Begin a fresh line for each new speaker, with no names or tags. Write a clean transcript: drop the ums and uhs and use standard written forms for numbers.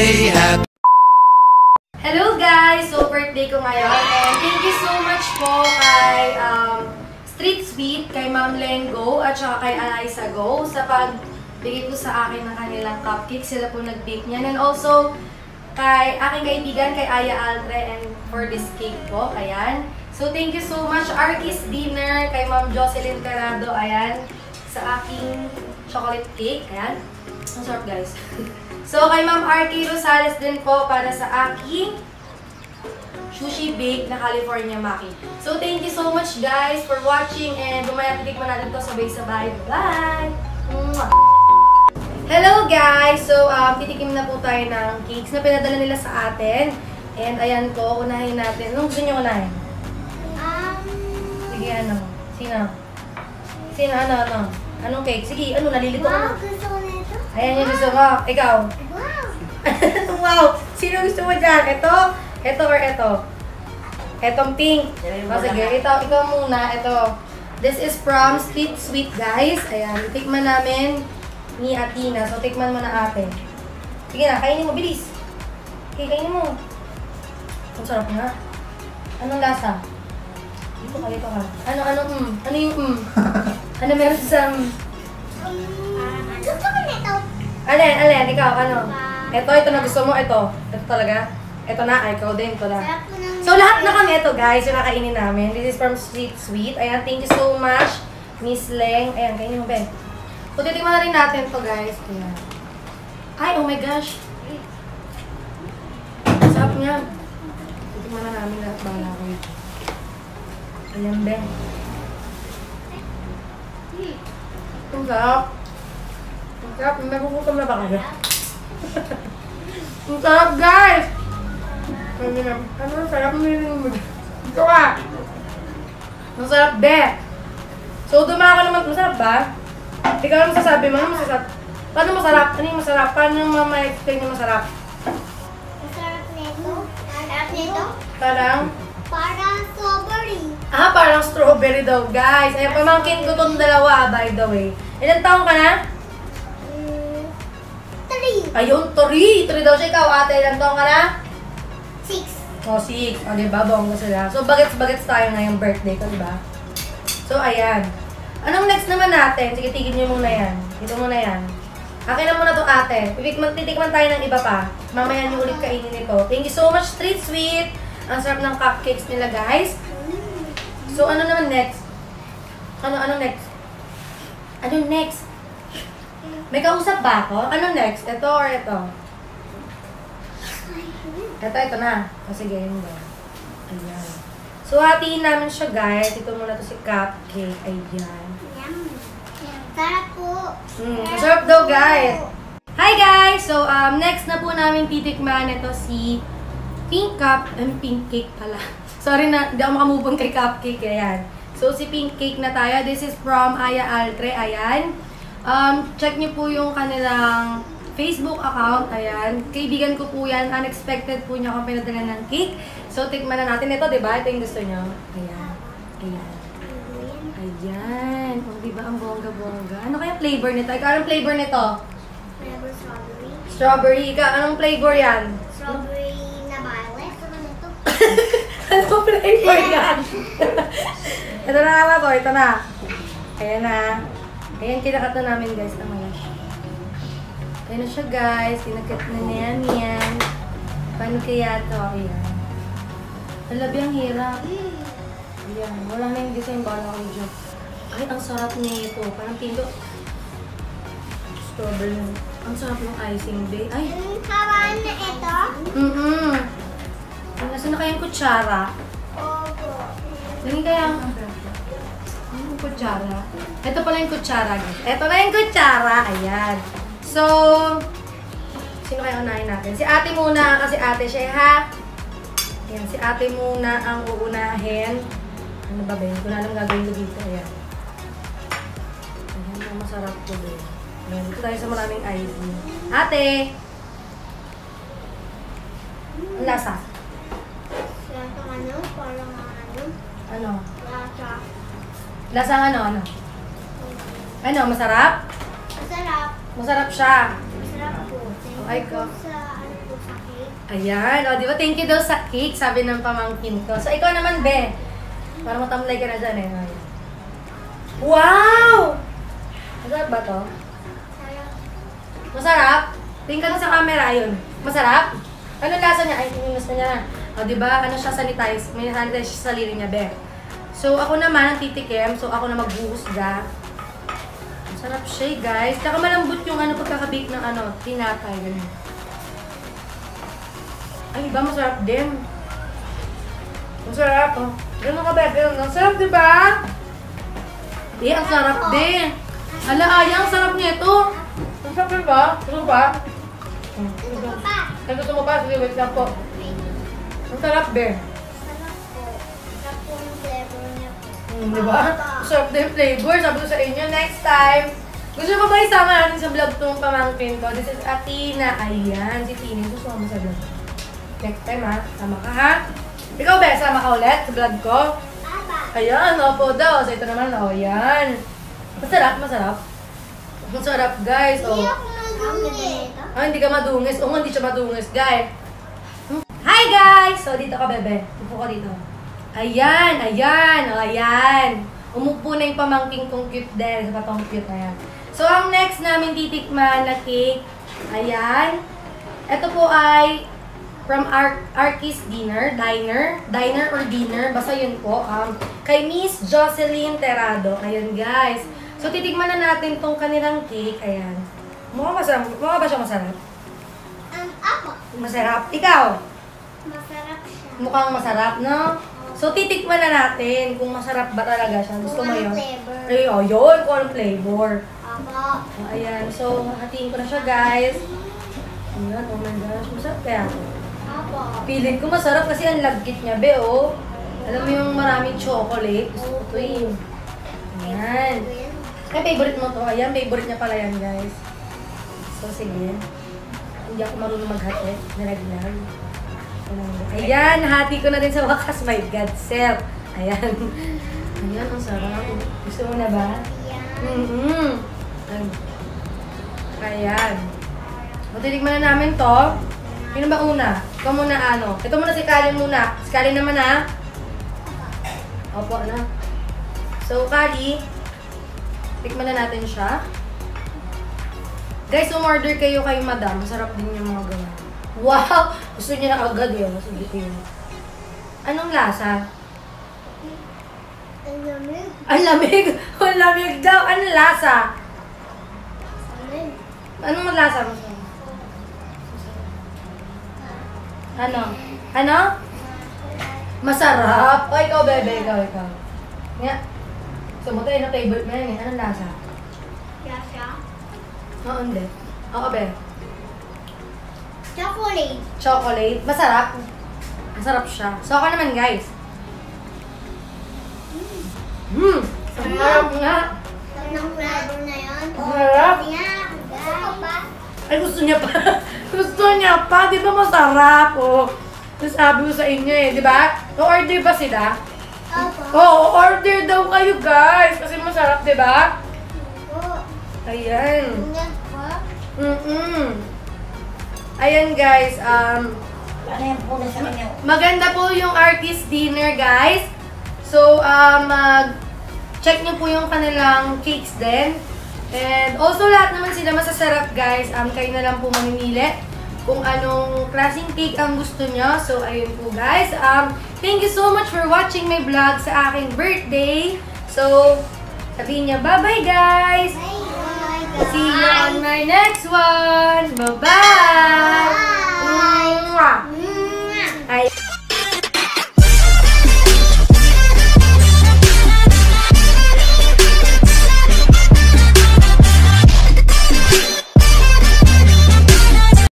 birthday, happy.
Hello guys! So, birthday ko ngayon. And thank you so much po kay Street Sweet, kay Ma'am Lengo, at saka kay Eliza Go sa pagbigay po sa akin ng kanilang cupcake. Sila po nag-bake niyan. And also, kay aking kaibigan, kay Aya Altre, and for this cake po. Ayan. So, thank you so much. Artist Dinner, kay Ma'am Jocelyn Terrado. Ayan. Sa aking chocolate cake. Ayan. Ang sarap guys. So, kay Ma'am Artie Rosales din po para sa aking sushi bake na California Maki. So, thank you so much guys for watching and bumaya titikman natin to sabay-sabay. Bye! Hello guys! So, titikim na po tayo ng cakes na pinadala nila sa atin. And ayan po, unahin natin. Anong gusto nyo unahin? Sige, ano? Sino? Sino? Ano? Anong cake? Sige, ano? Nalilito ka na.
Gusto ko nito.
Ayan yung gusto mo. Ikaw.
Wow!
Wow! Sino gusto mo dyan? Ito? Ito or ito? Etong pink. O sige, ikaw muna. Ito. This is from Street Sweet, guys. Ayan. Tikman namin ni Atina. So, tikman mo na ate. Sige na, kainin mo. Bilis. Okay, kainin mo. Ang sarap nga. Anong lasa? Dito ka, dito ka. Ano yung Ano meron sa...
Gusto ko nito.
Alin, ikaw, ano? Ito na gusto mo, ito talaga. Ito na, ikaw din, ito na.
Sarap ko ng...
So, lahat na kami ito, guys, yung nakainin namin. This is from Street Sweet. Ayan, thank you so much, Miss Leng. Ayan, kainin mo, Ben. So, titikman na rin natin ito, guys. Ayan. Ay, oh my gosh. Sarap niya. Titikman na namin lahat, bahala ko ito. Ayan, Ben. Ang sarap. Ang sarap. May kukutom na ba kayo? Ang sarap, guys! Ano ang sarap mo yung ito ka! Ang sarap, be! So, dumaka ka naman. Masarap ba? Ikaw ang masasabi mo. Ano masarap? Paano masarap? Ano yung masarap? Paano yung ma-explain yung masarap?
Masarap nito. Sarap nito.
Parang?
Parang strawberry.
Parang strawberry daw, guys. Ayan, pamangkin ko itong dalawa, by the way. Ilan taong ka na?
3.
Ayun, 3 daw siya. Ikaw, ate, ilan taong ka na?
6.
O, 6. O, diba? Bongga sila. So, bagets tayo ngayong birthday ko, diba? So, ayan. Anong next naman natin? Sige, tigil niyo muna yan. Ito muna yan. Akin na muna to ate. Titikman tayo ng iba pa. Mamaya niyo ulit kainin ito. Thank you so much, Street Sweet. Ang sarap ng cupcakes nila, guys. So, ano naman next? Ano next? Ano next? May kausap ba ako? Ano next? Ito or ito? Ito na. O sige, yun ba? Ayan. So, hatiin namin siya, guys. Ito muna to si cupcake. Ayan.
Yum. Sarap po.
Masarap daw, guys. Hi, guys! So, next na po namin titikman ito si Pink Cake pala. Sorry na, hindi ako makamove kay Cupcake. Ayan. So, si Pink Cake na tayo. This is from Aya Altre. Ayan. Check niyo po yung kanilang Facebook account. Ayan. Kaibigan ko po yan. Unexpected po niya akong pinadala ng cake. So, tikman na natin ito, diba? Ito yung gusto niyo. Ayan. Ayan. Ayan. O, diba? Ang bongga-bongga. Ano kaya flavor nito? Ikaw, anong flavor nito?
Flavor strawberry.
Strawberry. Ikaw, anong flavor yan?
Strawberry na violet. Ano nito?
Anong flavor yan? Ito na nga ba? Ito na. Ayan na. Ayan, kinakat na namin, guys. Tama na siya. Ayan na siya, guys. Kinakat na niyan yan. Paano kaya ito? Ayan. Alabi ang hirap. Ayan. Wala na yung design. Bala ko yung joke. Ay, ang sarap nito. Parang pinto. Strawberry. Ang sarap ng icing day. Ay!
Kawan na ito?
Nasaan na kayang kutsara?
Opo.
Lagi kaya yung kutsara. Ito pala yung kutsara, guys. Ito na yung kutsara. Ayan. So, sino kaya unahin natin? Si ate muna, kasi ate siya, ha? Ayan, si ate muna ang uunahin. Ano ba ba yun? Kung alam gagawin ko dito. Ayan. Ayan, masarap po din. Ayan, dito tayo sa maraming icing. Ate! Ang lasa?
Lasang ano? Parang ano?
Ano?
Lasa.
Lasang ano? Ano? Masarap?
Masarap.
Masarap siya.
Masarap po.
Ay, ko.
Sa ano po
Ayan, o, di ba? Thank you daw sa cake, sabi ng pamangkin ko. So, ikaw naman, Be. Parang matamlay ka na dyan, eh. Wow! Masarap ba to? Masarap? Tingnan ka sa camera, ayun. Masarap? Ano lasa niya? Ay, tininis na niya. O, di ba? Ano siya, sanitize? May sanitize siya sa sarili niya, Be. So, ako naman ang titikim. So, ako na magbuhusga. Masarap siya, guys. Tsaka malambot yung ano, pagkakabake ng ano, tinapay. Ganun. Ay, iba masarap din. Masarap, oh. Ganun ka, Bebe. Ang sarap, di ba? Eh, ang sarap din. Ala, Aya, ang sarap nito. Ang sarap, di ba? Gusto ba? Gusto mo pa? Sige, wait lang po. Ang sarap, Be.
Sarap po yung flavor niya po.
Di ba? Sarap din yung flavor. Sabi ko sa inyo, next time. Gusto mo ba isama natin sa vlog itong pamangkin ko? This is Athena. Ayan, si Tina. Gusto mo sa vlog. Next time, ha? Sama ka, ha? Ikaw, Be, sama ka ulit sa vlog ko. Ayan, opo daw. So, ito naman, oh, yan. Masarap, masarap. Masarap, guys. Oh.
Hindi ako madungis.
Ah, hindi ka madungis. Oo, hindi siya madungis, guys. Hi, guys! So, dito ka, Bebe. Upo ka dito. Ayan, ayan, oh, ayan. Umupo na yung pamangking kong cute din. Sa patong cute, ayan. So, ang next namin titikman na cake, ayan. Ito po ay from Arky's Diner or Dinner, basta yun po, kay Miss Jocelyn Terrado. Ayan, guys. So, titikman na natin tong kanilang cake. Ayan. Mukha ba siya masarap?
Ako.
Masarap. Ikaw?
Masarap siya.
Mukhang masarap, no? So, titikman na natin kung masarap ba talaga siya. Gusto mo yun?
Flavor.
Ay, oh, yun. Kung anong flavor.
Ako.
Oh, ayan. So, hatiin ko na siya, guys. Ayan, oh my gosh. Masarap kaya ito.
Ako.
Pilit ko masarap kasi ang lagkit niya, be, oh. Alam mo yung maraming chocolate. Gusto ko ito, eh. Ayan. Ay, favorite mo to. Ayan, favorite niya pala yan, guys. So, sige. Hindi ako marunong maghati. Nalaglag. Ayan, hati ko na din sa wakas. My God, self. Ayan. Ayan, ang sarap. Gusto mo na ba?
Yan.
Ayan. Matitigman na namin to. Sino ba una? Ikaw muna, ano? Ito muna si Kali muna. Si Kali naman, ha? Opo, ano? So, Kali, tikman na natin siya. Guys, umorder kayo kay Madam. Masarap din yung mga ganyan. Wow! Gusto niya na agad yun. Sige, yun. Anong lasa?
Ang lamig.
Ang lamig! Ang lamig daw! Anong lasa?
Samin.
Anong lasa mo? Ano? Ano? Masarap! O, ikaw, Bebe. Ikaw. Nga. So, mo tayo na favorite mo yan eh. Anong lasa?
Yasha.
Oo, hindi. Oo, Be.
Chocolate.
Chocolate. Masarap. Masarap siya. So, ako naman, guys. Sarap nga.
Sarap ng flavor na yun.
Sarap.
Nga. Gusto pa?
Ay, gusto niya pa. Gusto niya pa. Di ba masarap? Oh. Sabi ko sa inyo eh. Di ba? O-order ba sila?
Opo.
Oo, order daw kayo, guys. Kasi masarap, di ba?
Opo.
Ayan.
Nga po.
Ayan, guys.
Ano yung puno sa kanya?
Maganda po yung Artist Dinner, guys. So, check nyo po yung kanilang cakes din. And also, lahat naman sila masasarap, guys. Kayo na lang po mamimili kung anong klaseng cake ang gusto nyo. So, ayun po, guys. Thank you so much for watching my vlog sa aking birthday. So, sabihin niya, bye-bye, guys!
Bye.
See you on my next one! Bye-bye!